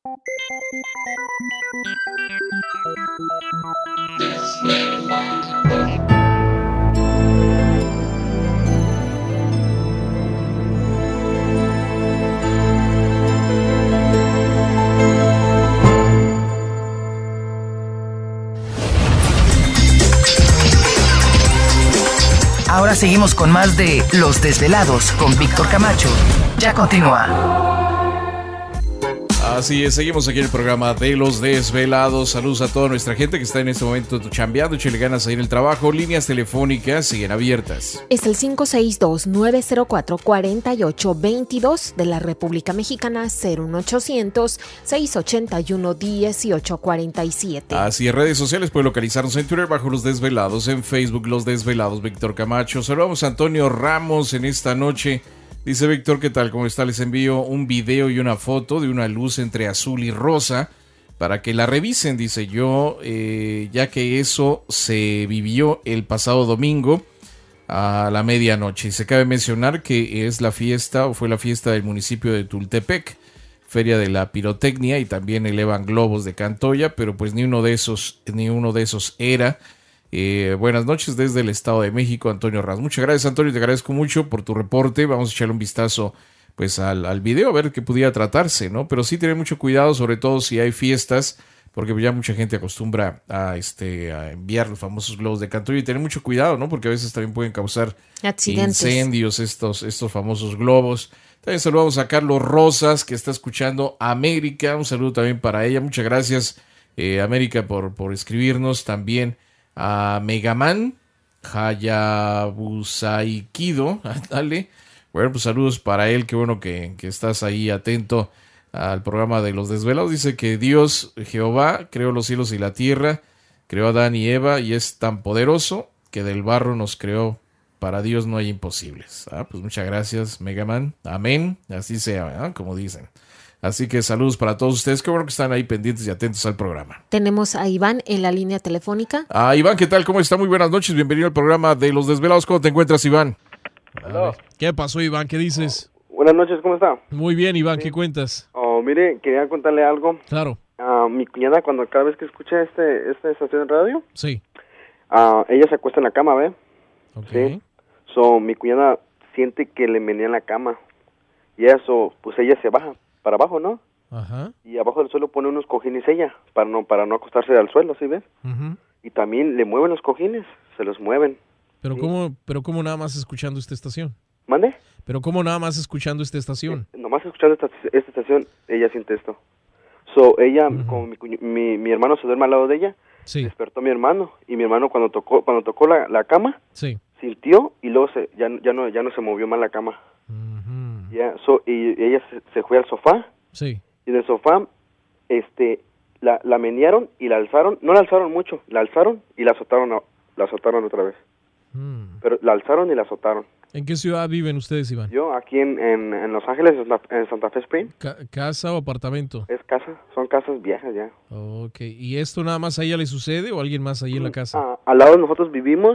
Ahora seguimos con más de Los Desvelados con Víctor Camacho. Ya continúa. Así es, seguimos aquí en el programa de Los Desvelados. Saludos a toda nuestra gente que está en este momento chambeando, échale ganas ahí en el trabajo. Líneas telefónicas siguen abiertas. Es el 562-904-4822 de la República Mexicana, 01800-681-1847. Así es, redes sociales puede localizarnos en Twitter bajo Los Desvelados, en Facebook Los Desvelados, Víctor Camacho. Saludamos a Antonio Ramos en esta noche. Dice Víctor, ¿qué tal? ¿Cómo está? Les envío un video y una foto de una luz entre azul y rosa para que la revisen, dice yo, ya que eso se vivió el pasado domingo a la medianoche. Y se cabe mencionar que es la fiesta, o fue la fiesta del municipio de Tultepec, Feria de la Pirotecnia, y también elevan globos de Cantoya, pero pues ni uno de esos era. Buenas noches desde el Estado de México, Antonio Ramos. Muchas gracias, Antonio, te agradezco mucho por tu reporte. Vamos a echarle un vistazo pues al video, a ver qué pudiera tratarse, ¿no? Pero sí tener mucho cuidado, sobre todo si hay fiestas, porque ya mucha gente acostumbra a enviar los famosos globos de Cantoya, y tener mucho cuidado, ¿no? Porque a veces también pueden causar accidentes, incendios estos famosos globos. También saludamos a Carlos Rosas, que está escuchando América. Un saludo también para ella. Muchas gracias, América, por escribirnos. También a Megaman Hayabusaikido, dale. Bueno, pues saludos para él, qué bueno que estás ahí atento al programa de Los Desvelados. Dice que Dios, Jehová, creó los cielos y la tierra, creó a Adán y Eva, y es tan poderoso que del barro nos creó. Para Dios no hay imposibles. Pues muchas gracias, Megaman. Amén, así sea, como dicen. Así que saludos para todos ustedes. Qué bueno que están ahí pendientes y atentos al programa. Tenemos a Iván en la línea telefónica. Iván, ¿qué tal? ¿Cómo está? Muy buenas noches. Bienvenido al programa de Los Desvelados. ¿Cómo te encuentras, Iván? Hola. ¿Qué pasó, Iván? ¿Qué dices? Buenas noches, ¿cómo está? Muy bien, Iván. Sí. ¿Qué cuentas? Mire, quería contarle algo. Claro. Mi cuñada, cada vez que escucha esta estación de radio, sí, ella se acuesta en la cama, ¿ve? Okay. Sí. Mi cuñada siente que le menean la cama. Y eso, pues ella se baja para abajo, ¿no? Ajá. Y abajo del suelo pone unos cojines ella, para no acostarse al suelo, ¿sí ves? Uh-huh. Y también le mueven los cojines, se los mueven. Pero ¿sí? ¿Cómo nada más escuchando esta estación? ¿Mande? Pero ¿cómo nada más escuchando esta estación? Nomás escuchando esta estación, ella siente esto. Ella, Uh-huh. como mi hermano se duerme al lado de ella, sí, despertó a mi hermano, y mi hermano cuando tocó la cama, sí, sintió, y luego ya no se movió más la cama. uh-huh. Ya, y ella se fue al sofá, sí, y del sofá, la menearon y la alzaron, no la alzaron mucho, la alzaron y la azotaron otra vez. Pero la alzaron y la azotaron. ¿En qué ciudad viven ustedes, Iván? Yo aquí en Los Ángeles, en Santa Fe Spring. ¿Casa o apartamento? Es casa, son casas viejas ya. Ok, ¿y esto nada más a ella le sucede o a alguien más ahí en la casa? Al lado de nosotros vivimos,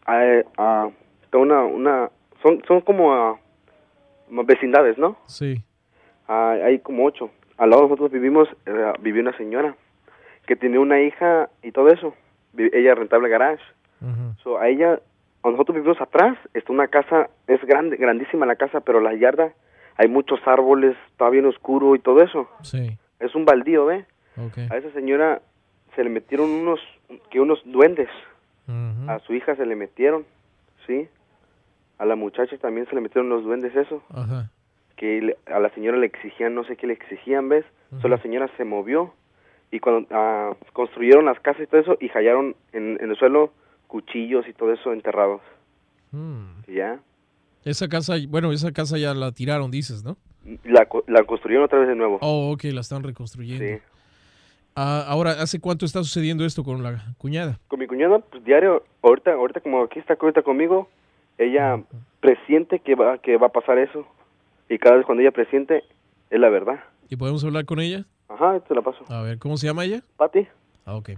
son como vecindades, ¿no? Sí. Hay como 8. Al lado de nosotros vivió una señora que tenía una hija y todo eso. Ella rentaba el garage. Uh-huh. Nosotros vivimos atrás, está una casa, es grandísima la casa, pero la yarda, hay muchos árboles, está bien oscuro y todo eso. Sí. Es un baldío, ¿ve? Okay. A esa señora se le metieron unos duendes. Uh-huh. A su hija se le metieron, ¿sí? A la muchacha también se le metieron los duendes, eso. Ajá. Que a la señora le exigían, no sé qué le exigían, ¿ves? Uh-huh. La señora se movió y cuando construyeron las casas y todo eso, y hallaron en el suelo cuchillos y todo eso enterrados. ¿Ya? Esa casa ya la tiraron, dices, ¿no? La construyeron otra vez de nuevo. Oh, ok, la están reconstruyendo. Sí. Ahora, ¿hace cuánto está sucediendo esto con la cuñada? Con mi cuñada, pues diario, ahorita como aquí está ahorita conmigo, ella presiente que va a pasar eso. Y cada vez cuando ella presiente, es la verdad. ¿Y podemos hablar con ella? Ajá, te la paso. A ver, ¿cómo se llama ella? Pati. Ok.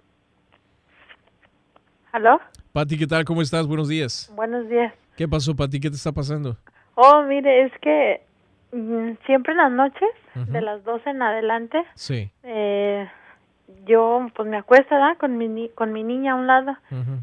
¿Aló? Pati, ¿qué tal? ¿Cómo estás? Buenos días. Buenos días. ¿Qué pasó, Pati? ¿Qué te está pasando? Oh, mire, es que Siempre en las noches, Ujú. de las 12 en adelante, Sí. yo pues me acuesto, ¿verdad? Con mi niña a un lado Ujú.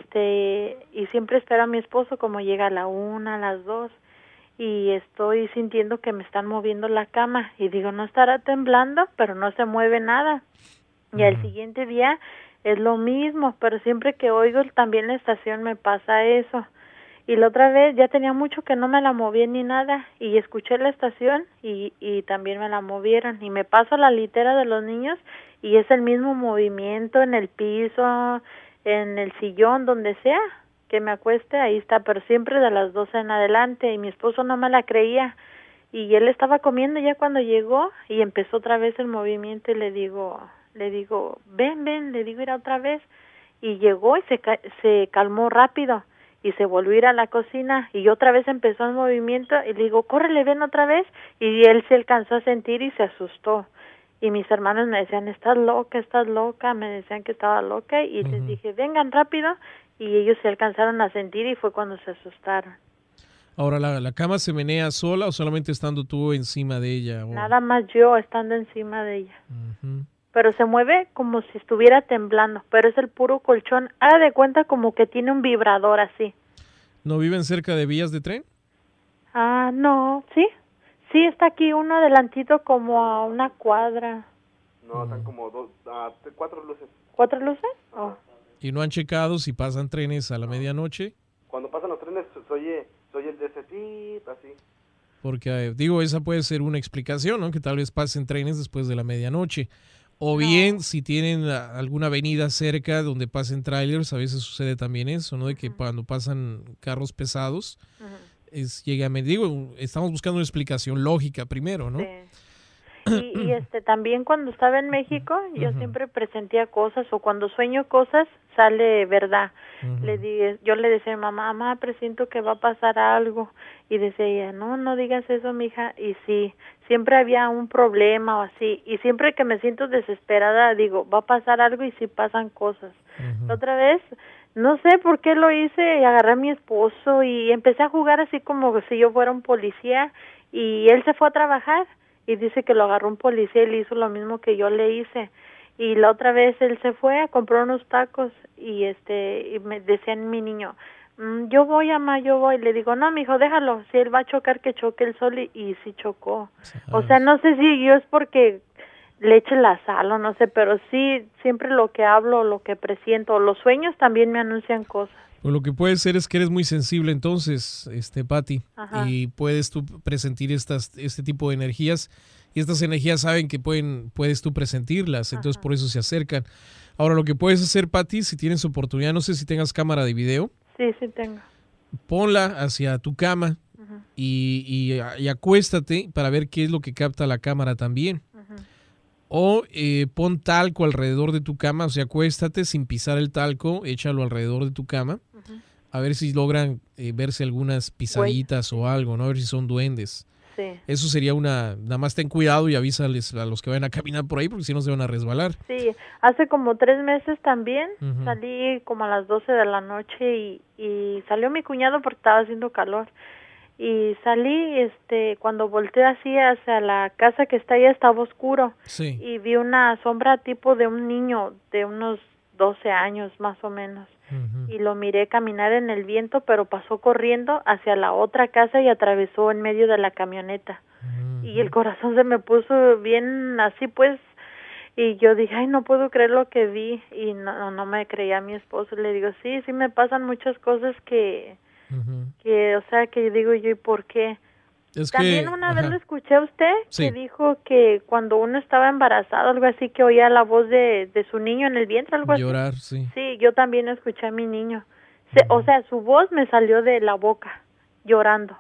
y siempre espero a mi esposo como llega a la 1, a las 2 y estoy sintiendo que me están moviendo la cama y digo, no estará temblando, pero no se mueve nada. Y al siguiente día es lo mismo, pero siempre que oigo también la estación me pasa eso. Y la otra vez ya tenía mucho que no me la moví ni nada y escuché la estación y también me la movieron y me paso a la litera de los niños y es el mismo movimiento en el piso, en el sillón, donde sea que me acueste, ahí está, pero siempre de las 12 en adelante y mi esposo no me la creía y él estaba comiendo ya cuando llegó y empezó otra vez el movimiento y le digo, ven, le digo, ir otra vez y llegó y se calmó rápido y se volvió a ir a la cocina y otra vez empezó el movimiento y le digo, córrele, ven otra vez y él se alcanzó a sentir y se asustó y mis hermanos me decían, estás loca, me decían que estaba loca y les dije, vengan rápido y ellos se alcanzaron a sentir y fue cuando se asustaron. Ahora, ¿la cama se menea sola o solamente estando tú encima de ella? Nada más yo estando encima de ella. Ujú. Pero se mueve como si estuviera temblando, pero es el puro colchón. Haga de cuenta como que tiene un vibrador así. ¿No viven cerca de vías de tren? Ah, no, sí. Sí, está aquí uno adelantito como a una cuadra. No, están como 4 luces. ¿4 luces? Oh. ¿Y no han checado si pasan trenes a la medianoche? Cuando pasan los trenes, soy el de ese tipo, así. Porque, digo, esa puede ser una explicación, ¿no? Que tal vez pasen trenes después de la medianoche. O bien, si tienen alguna avenida cerca donde pasen trailers, a veces sucede también eso, ¿no? De que cuando pasan carros pesados, digo, estamos buscando una explicación lógica primero, ¿no? Sí. Y también cuando estaba en México, yo siempre presentía cosas o cuando sueño cosas sale verdad. Yo le decía a mi mamá, presiento que va a pasar algo y decía ella, no digas eso, mija. Y sí, siempre había un problema o así y siempre que me siento desesperada digo, va a pasar algo y sí pasan cosas. La otra vez no sé por qué lo hice y agarré a mi esposo y empecé a jugar así como si yo fuera un policía y él se fue a trabajar. Y dice que lo agarró un policía y le hizo lo mismo que yo le hice. Y la otra vez él se fue a comprar unos tacos y y me decía mi niño, yo voy, mamá, yo voy. Le digo, no, mijo, déjalo. Si él va a chocar, que choque él solo y sí chocó. O sea, no sé si yo es porque le eche la sal o no sé, pero sí, siempre lo que hablo, lo que presiento, los sueños también me anuncian cosas. Pues lo que puede ser es que eres muy sensible entonces, Pati, y puedes tú presentir este tipo de energías y estas energías saben que puedes tú presentirlas, entonces por eso se acercan. Ahora lo que puedes hacer, Pati, si tienes oportunidad, no sé si tengas cámara de video. Sí, sí tengo. Ponla hacia tu cama y acuéstate para ver qué es lo que capta la cámara también. O pon talco alrededor de tu cama, o sea, acuéstate sin pisar el talco, échalo alrededor de tu cama, a ver si logran verse algunas pisaditas o algo, ¿no? A ver si son duendes. Sí. Eso sería nada más ten cuidado y avísales a los que vayan a caminar por ahí porque si no se van a resbalar. Sí, hace como 3 meses también salí como a las 12 de la noche y salió mi cuñado porque estaba haciendo calor. Y salí, cuando volteé así hacia la casa que está allá estaba oscuro. Sí. Y vi una sombra tipo de un niño de unos 12 años más o menos. Y lo miré caminar en el viento, pero pasó corriendo hacia la otra casa y atravesó en medio de la camioneta. Y el corazón se me puso bien así pues. Y yo dije, ay, no puedo creer lo que vi. Y no me creía a mi esposo. Le digo, sí me pasan muchas cosas que o sea, que digo yo, ¿y por qué? También una vez lo escuché a usted que dijo que cuando uno estaba embarazado, algo así, que oía la voz de su niño en el vientre, algo llorar, así. Sí, yo también escuché a mi niño. O sea, su voz me salió de la boca, llorando.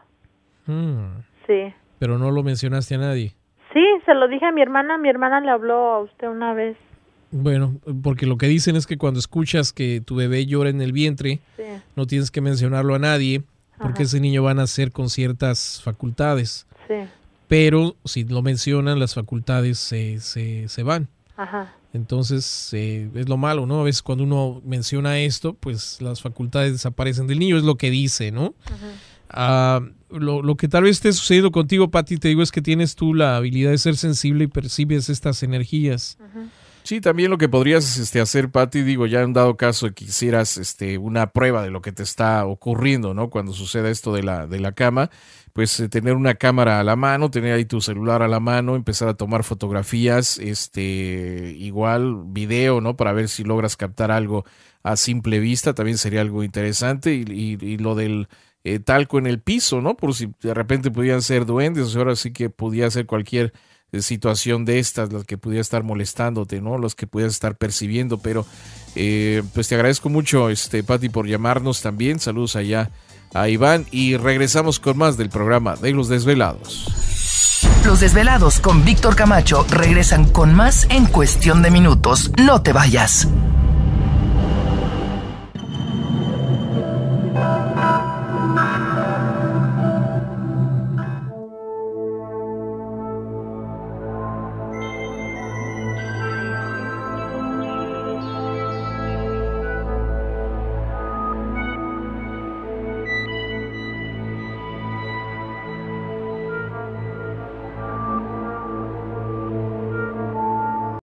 Sí. Pero no lo mencionaste a nadie. Sí, se lo dije a mi hermana le habló a usted una vez. Bueno, porque lo que dicen es que cuando escuchas que tu bebé llora en el vientre, no tienes que mencionarlo a nadie, porque ese niño va a nacer con ciertas facultades. Sí. Pero si lo mencionan, las facultades se van. Entonces, es lo malo, ¿no? A veces cuando uno menciona esto, pues las facultades desaparecen del niño, es lo que dice, ¿no? Lo que tal vez esté sucediendo contigo, Pati, te digo, es que tienes tú la habilidad de ser sensible y percibes estas energías. Sí, también lo que podrías hacer, Pati, digo, ya en dado caso de que quisieras una prueba de lo que te está ocurriendo, ¿no? Cuando suceda esto de la cama, pues tener una cámara a la mano, tener ahí tu celular a la mano, empezar a tomar fotografías, igual video, ¿no? Para ver si logras captar algo a simple vista, también sería algo interesante. Y lo del talco en el piso, ¿no? Por si de repente pudieran ser duendes, ahora sí que podía ser cualquier situación de estas, las que pudiera estar molestándote, ¿no? Los que pudieras estar percibiendo, pero pues te agradezco mucho, Pati, por llamarnos también. Saludos allá a Iván y regresamos con más del programa de Los Desvelados. Los Desvelados con Víctor Camacho regresan con más en cuestión de minutos. No te vayas.